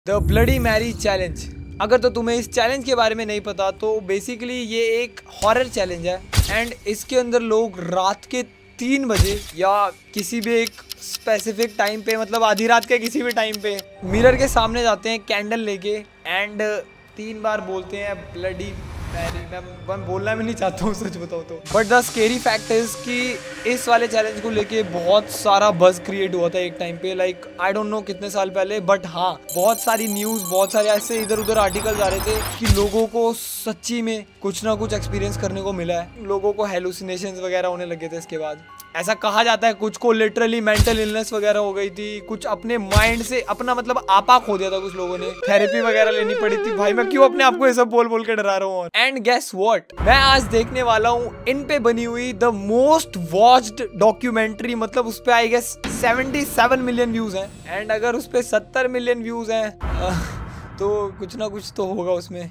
The bloody Mary challenge. अगर तो तुम्हें इस चैलेंज के बारे में नहीं पता तो बेसिकली ये एक हॉरर चैलेंज है एंड इसके अंदर लोग रात के 3 बजे या किसी भी एक स्पेसिफिक टाइम पे, मतलब आधी रात के किसी भी टाइम पे मिरर के सामने जाते हैं कैंडल लेके एंड 3 बार बोलते हैं ब्लडी मैरी। मैं बोलना भी नहीं चाहता हूँ सच बताओ तो, but the scary fact is कि इस वाले चैलेंज को लेके बहुत सारा बज़ क्रिएट हुआ था एक टाइम पे, लाइक आई डोंट नो कितने साल पहले, बट हाँ बहुत सारी न्यूज़, बहुत सारे ऐसे इधर उधर आर्टिकल्स आ रहे थे कि लोगों को सच्ची में कुछ ना कुछ एक्सपीरियंस करने को मिला है, लोगों को हेलुसिनेशंस वगैरह होने लगे थे। इसके बाद ऐसा कहा जाता है कुछ को लिटरली मेंटल इलनेस वगैरह हो गई थी, कुछ अपने माइंड से अपना मतलब आपा खो दिया था कुछ लोगों ने, थेरेपी वगैरह लेनी पड़ी थी। भाई मैं क्यों अपने आप को ये सब बोल बोल के डरा रहा हूँ। एंड गेस व्हाट, मैं आज देखने वाला हूँ इन पे बनी हुई द मोस्ट वॉच्ड डॉक्यूमेंट्री, मतलब उस पे आई गेस 77 मिलियन व्यूज हैं एंड अगर उस पे 70 मिलियन व्यूज हैं तो कुछ ना कुछ तो होगा उसमें।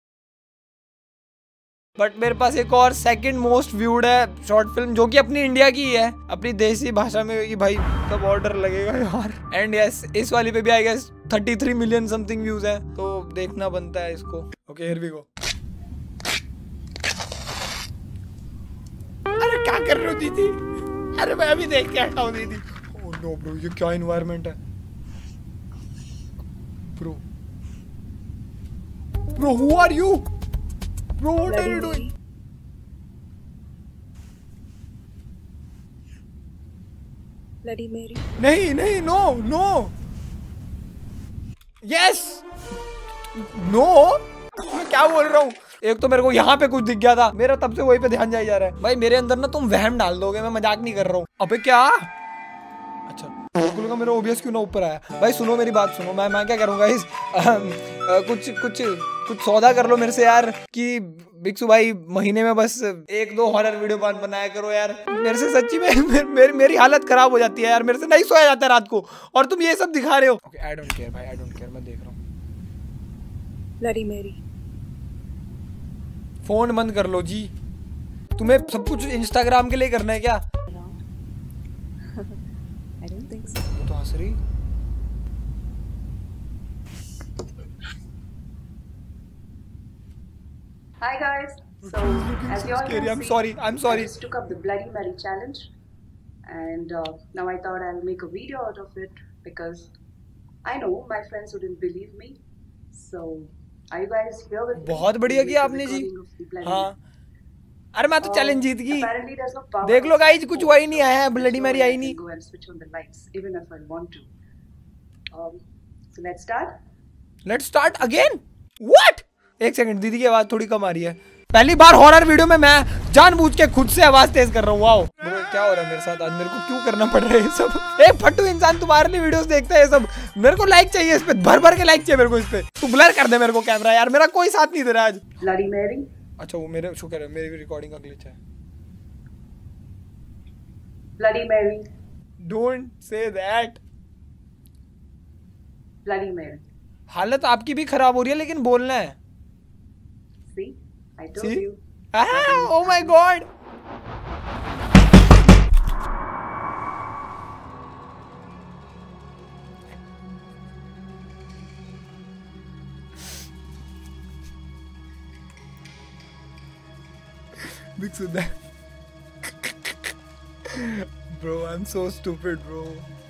बट मेरे पास एक और सेकंड मोस्ट व्यूड है शॉर्ट फिल्म जो कि अपनी इंडिया की ही है, अपनी देसी भाषा में होगी भाई, तब ऑर्डर लगेगा यार। एंड यस इस वाली पे भी I guess 33 million something views है, तो देखना बनता है इसको। Okay here we go. अरे क्या कर रही हो दीदी? अरे मैं अभी देख के हटा हूं दीदी। ओह नो ब्रो, ये क्या एनवायरनमेंट है bro? Bro who are you? Bro, what are you doing? Bloody Mary. नहीं नहीं, नो नो, यस नो, मैं क्या बोल रहा हूँ? एक तो मेरे को यहाँ पे कुछ दिख गया था, मेरा तब से वहीं पे ध्यान जा रहा है। भाई मेरे अंदर ना तुम वहम डाल दोगे, मैं मजाक नहीं कर रहा हूँ। अबे क्या? अच्छा बिल्कुल का मेरा ओबीएस क्यों ना ऊपर आया? भाई सुनो मेरी बात सुनो, मैं क्या करूँगा इस कुछ सौदा कर लो मेरे से यार कि बिक्सू भाई महीने में बस 1-2 हॉरर वीडियो बनाया करो यार। मेरे से सच्ची में मेरी हालत खराब हो जाती है यार, मेरे से नहीं सोया जाता रात को और तुम ये सब दिखा रहे हो। ओके आई डोंट केयर भाई, आई डोंट केयर, मैं देख रहा हूँ। Bloody Mary. फोन बंद कर लो जी, तुम्हें सब कुछ इंस्टाग्राम के लिए करना है क्या? I don't think so. वो तो हंस रही। Hi guys. So as you all Scary. can I'm see, sorry. I'm sorry. I just took up the Bloody Mary challenge, and now I thought I'll make a video out of it because I know my friends wouldn't believe me. So are you guys here with me? बहुत बढ़िया किया आपने जी। हाँ अरे मैं तो challenge जीत गई। Apparently there's no power. देख लो गाइस, कुछ हुआ ही नहीं, आया है ब्लडी मैरी आई नहीं। Go and switch on the lights even if I want to. So let's start. Let's start again. What? एक सेकंड, दीदी की आवाज थोड़ी कम आ रही है। पहली बार हॉरर वीडियो में मैं जानबूझ के खुद से आवाज तेज कर रहा हूँ। वाओ क्या हो रहा है मेरे साथ आज? मेरे को क्यों करना पड़ रहा है ये सब? एक फट्टू इंसान तुम्हारे लिए वीडियोस देखता है ये सब। मेरे को लाइक चाहिए इस पे, भर भर के लाइक चाहिए मेरे को इस पे। तू ब्लर कर दे मेरे को कैमरा यार, मेरा कोई साथ नहीं दे रहा आज। Bloody Mary. अच्छा वो मेरे शो कह रहा है, मेरी रिकॉर्डिंग का ग्लिच है। Bloody Mary. Don't say that. Bloody Mary. हालत आपकी भी खराब हो रही है लेकिन बोलना है। See, I told See? you. Oh my God. Big Sudha. Bro, I'm so stupid, bro.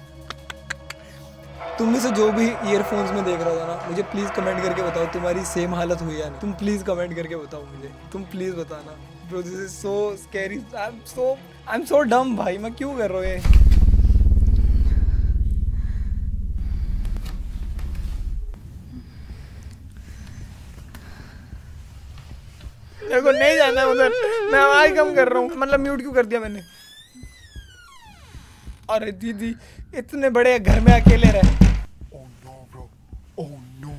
तुम में से जो भी ईयरफोन्स में देख रहा था ना, मुझे प्लीज कमेंट करके बताओ तुम्हारी सेम हालत हुई या नहीं। तुम प्लीज कमेंट करके बताओ मुझे, तुम प्लीज बताना। Bro this is so scary, I am so dumb भाई, मैं क्यों कर रहा हूँ ये? मेरे को नहीं जाना उधर, मैं आवाज कम कर रहा हूँ। मतलब म्यूट क्यों कर दिया मैंने? अरे दीदी इतने बड़े घर में अकेले रहे। Oh no bro, oh no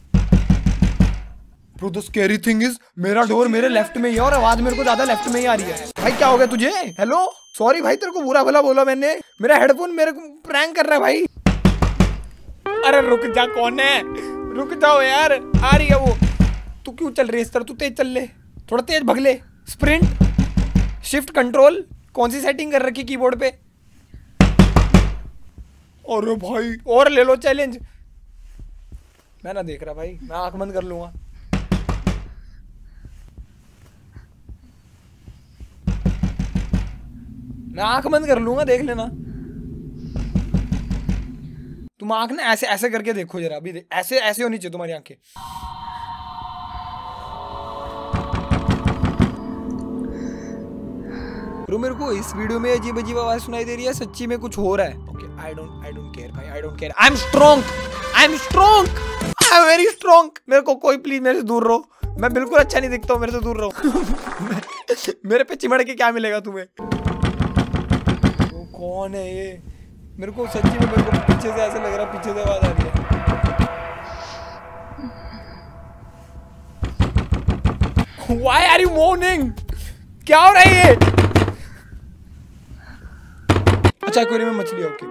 bro, the scary thing is मेरा डोर मेरे लेफ्ट में ही है और आवाज मेरे को ज्यादा लेफ्ट में ही आ रही है। भाई क्या हो गया तुझे? हेलो सॉरी भाई, तेरे को बुरा भला बोला मैंने, मेरा हेडफोन मेरे को प्रैंक कर रहा है भाई। अरे रुक जा, कौन है? रुक जाओ यार, आ रही है वो। तू क्यों चल रही है इस तरह? तू तेज चल ले, थोड़ा तेज भग ले। स्प्रिंट, शिफ्ट, कंट्रोल, कौन सी सेटिंग कर रखी कीबोर्ड पे? अरे भाई और ले लो चैलेंज। मैं ना देख रहा भाई, मैं आंख बंद कर लूंगा। मैं आंख बंद कर लूंगा, देख लेना। तुम आंख ना ऐसे ऐसे करके देखो जरा, अभी ऐसे ऐसे होनी चाहिए तुम्हारी आंखें। ब्रो मेरे को इस वीडियो में अजीब अजीब आवाज सुनाई दे रही है, सच्ची में कुछ हो रहा है। ओके आई डोंट केयर भाई, I don't care. I am strong, I am strong, I am very strong. मेरे को कोई प्लीज मेरे से दूर रहो, मैं बिल्कुल अच्छा नहीं दिखता हूँ, मेरे से दूर रहो। मेरे पे चिमड़ के क्या मिलेगा तुम्हें? वो कौन है ये? मेरे को सच्ची में, मेरे को पीछे से ऐसा लग रहा है, पीछे से आवाज आ रही है। Why are you moaning? क्या हो रहा है ये? अच्छा एक्वेरियम में मछली है, ओके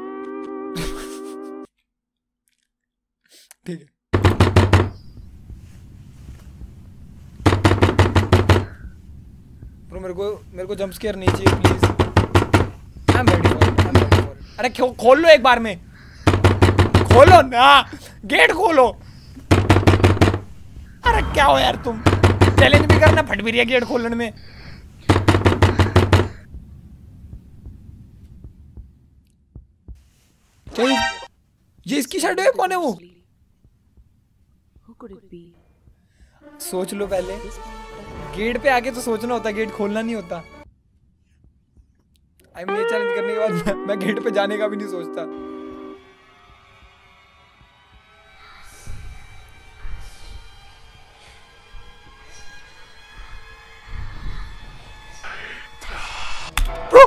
ठीक है। मेरे को जंप स्केयर नहीं चाहिए please. I am ready for it, I am ready for it. अरे खोल लो एक बार में, खोलो ना, गेट खोलो। अरे क्या हो यार तुम, चैलेंज भी करना, फट भी रही है गेट खोलने में। ये इसकी शैडो है, कौन है वो? Who could it be? सोच लो पहले, गेट पे आके तो सोचना होता, गेट खोलना नहीं होता। आई मीन ये चैलेंज करने के बाद मैं गेट पे जाने का भी नहीं सोचता। Bro!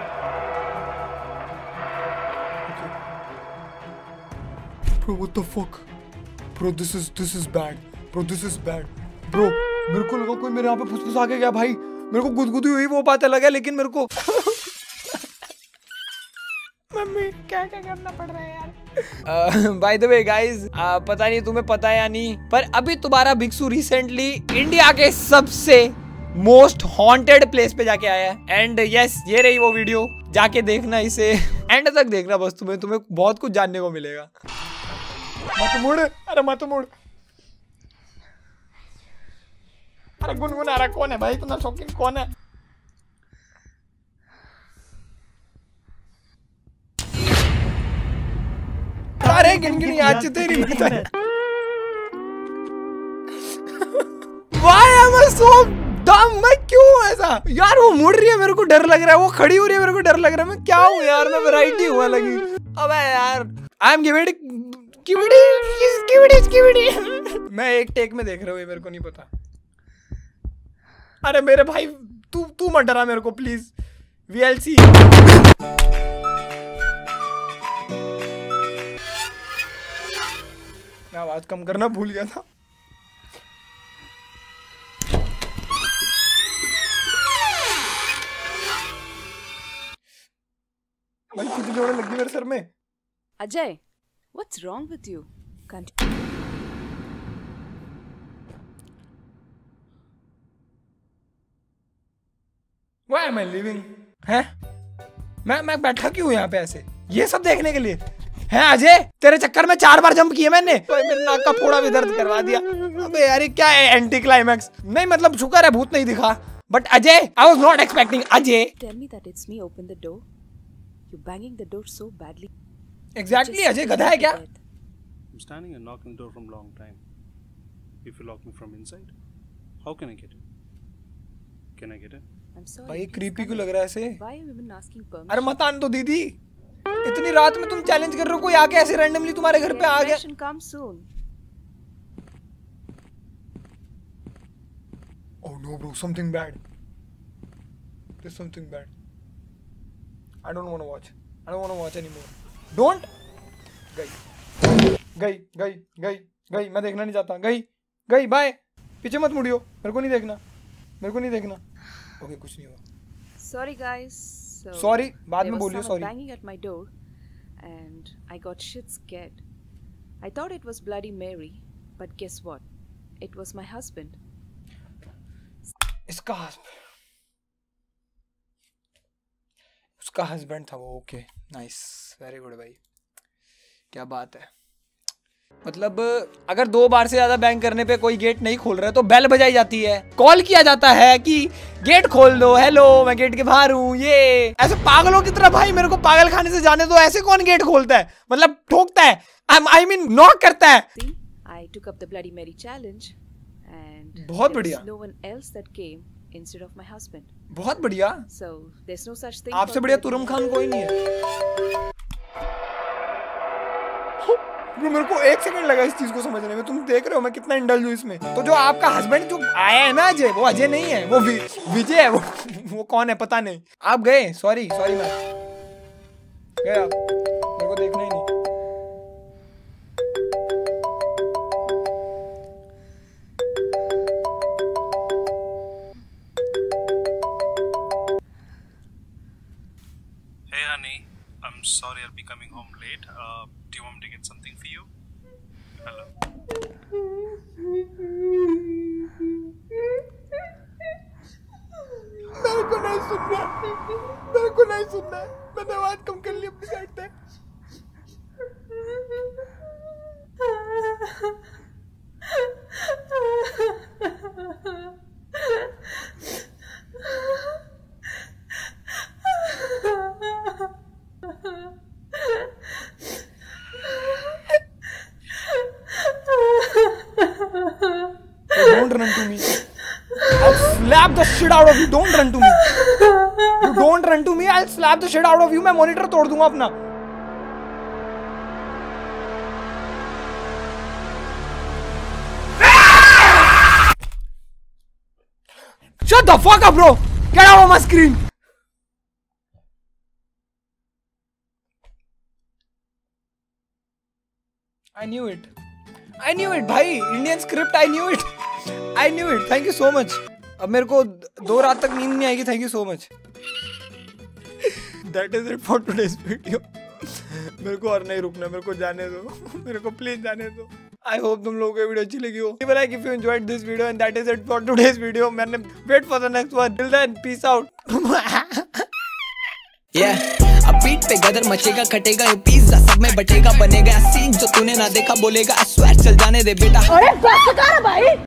Bro, what the fuck? Bro, this is bad. Bro, this is bad. Bro, मेरे को लगा कोई मेरे यहाँ पे फुसफुस आ गया भाई। मेरे को गुदगुदी हुई वो बात अलग है, लेकिन मेरे को मम्मी क्या क्या करना पड़ रहा है यार। बाय द वे गाइस, पता नहीं तुम्हें पता है या नहीं, पर अभी तुम्हारा भिक्षु रिसेंटली इंडिया के सबसे मोस्ट हॉन्टेड प्लेस पे जाके आया है। एंड यस, ये रही वो वीडियो, जाके देखना इसे, एंड तक देखना बस, तुम्हें बहुत कुछ जानने को मिलेगा। मत मुड़, अरे मत मुड़। अरे गुनगुना रहा कौन है भाई, इतना शौकीन कौन है? अरे गिनगिनी आज तेरी Why am I so dumb? मैं क्यों ऐसा यार? वो मुड़ रही है, मेरे को डर लग रहा है, वो खड़ी हो रही है, मेरे को डर लग रहा है। मैं क्या हूँ यार, मैं वैरायटी हुआ लगी। अबे यार, आई एम गिविंग मैं एक टेक में देख रहा हूँ, मेरे को नहीं पता। अरे मेरे भाई, तू मत डरा मेरे को प्लीज। VLC मैं आवाज कम करना भूल गया था। भाई खुद जोड़ने लगी मेरे सर में। Ajay, what's wrong with you? Can't. Why am I leaving? हैं? मैं बैठा क्यों यहाँ पे ऐसे, ये सब देखने के लिए? हैं अजय, तेरे चक्कर में 4 बार जंप किए मैंने, तो मेरे नाक का फोड़ा भी दर्द करवा दिया। अबे यार क्या है एंटी क्लाइमैक्स? नहीं मतलब शुक्र है भूत नहीं दिखा, but Ajay, I was not expecting Ajay. Tell me that it's me. Open the door. You're banging the door so badly. Exactly Ajay गधा है क्या? I'm standing and knocking the door from long time. If you lock me from inside, how can I get in? Can I get in? I'm sorry. भाई please creepy come क्यों in. लग रहा है ऐसे? Why are you even asking permission? अरे मत आने दो दीदी, इतनी रात में तुम चैलेंज कर रहे हो, कोई आके ऐसे रैंडमली तुम्हारे घर पे आ गया। Permission come soon. Oh no bro, something bad. There's something bad. I don't want to watch. I don't want to watch anymore. Don't. गई, मैं देखना नहीं चाहता। गई, बाय। पीछे मत मुड़ियो, मेरे को नहीं देखना। ओके कुछ नहीं हुआ। Sorry guys. So Sorry, बाद there में was बोलियो someone sorry। banging at my door, and I got shit scared. I thought it was Bloody Mary, but guess what? It was my husband. इसका husband, उसका husband था वो। Okay nice, very good भाई, क्या बात है। मतलब अगर 2 बार से ज्यादा बैंग करने पे कोई गेट नहीं खोल रहा है तो बेल बजाई जाती है, कॉल किया जाता है कि गेट खोल दो, हेलो मैं गेट के बाहर हूँ। ये ऐसे पागलों की तरह, भाई मेरे को पागल खाने से जाने दो। ऐसे कौन गेट खोलता है, मतलब ठोकता है, I mean नॉक करता है। I took up the Bloody Mary challenge and बहुत there बढ़िया। was no one else that came instead of my husband. बहुत बढ़िया। So there's no such thing. आपसे called बढ़िया Bloody तुरम Mary. खान कोई नहीं है। ब्रो मेरे को 1 सेकंड लगा इस चीज को समझने में। तुम देख रहे हो मैं कितना इंडल्ज हूँ इसमें। तो जो आपका हस्बैंड जो आया है ना अजय, वो अजय नहीं है, वो विजय है। वो कौन है पता नहीं। आप गए, सॉरी मैम, गए आप, मेरे को देखना ही नहीं। Hey honey, I'm sorry I'll be coming home late. Do you want me to get something for you? Hello. मेरे को नहीं सुनना, मेरे को नहीं सुनना। मैंने आवाज कम कर ली अपनी साइड पे। Don't run to me. I'll slap the shit out of you. Don't run to me. You don't run to me. I'll slap the shit out of you. मैं मॉनिटर तोड़ दूंगा अपना। Shut the fuck up, bro. Get out of my screen. I knew it. I knew it, भाई। Indian script, I knew it. I knew it. Thank you so much. अब मेरे को 2 रात तक नींद नहीं आएगी। Thank you so much. That is it for today's video. मेरे को और नहीं रुकना, मेरे को जाने दो। मेरे को प्लीज जाने दो। I hope तुम लोगों को वीडियो अच्छी लगी हो। Leave a like if you enjoyed this video and that is it for today's video. मैंने wait for the next one. Till then, peace out. अब बीट पे गदर मचेगा, कटेगा ये पिज्जा, सब में बटेगा, बनेगा सीन जो तूने ना देखा बोलेगा। I swear चल जाने दे बेटा। अरे बस कर भाई।